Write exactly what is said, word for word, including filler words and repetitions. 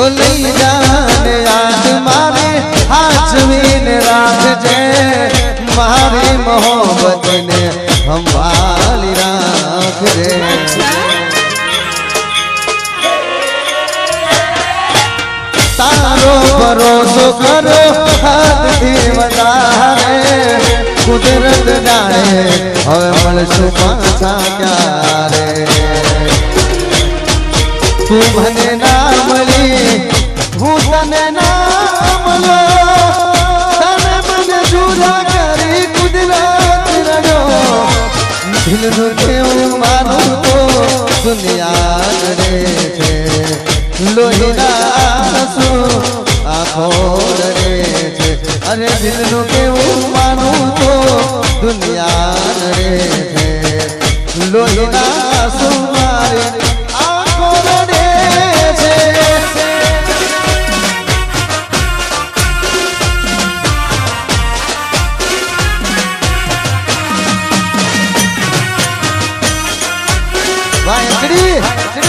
लई जाने याद मारे हाजवीन राखजे मारी मोहब्बत ने हम वाली राखजे तारो भरोसो करो हाथ थी वधारे कुदरत जाए हवे मलसु पाछा क्यारे तू मने ना मली हूँ तने ना मलो तने मने जुदा करी कुदरत रड़ो दिल नु क्यों मानो तो दुनिया रे छे लोहिना आंसू आँखों रे छे अरे दिल नु क्यों मानो तो दुनिया रे छे लोहिना आंसू मारे वाह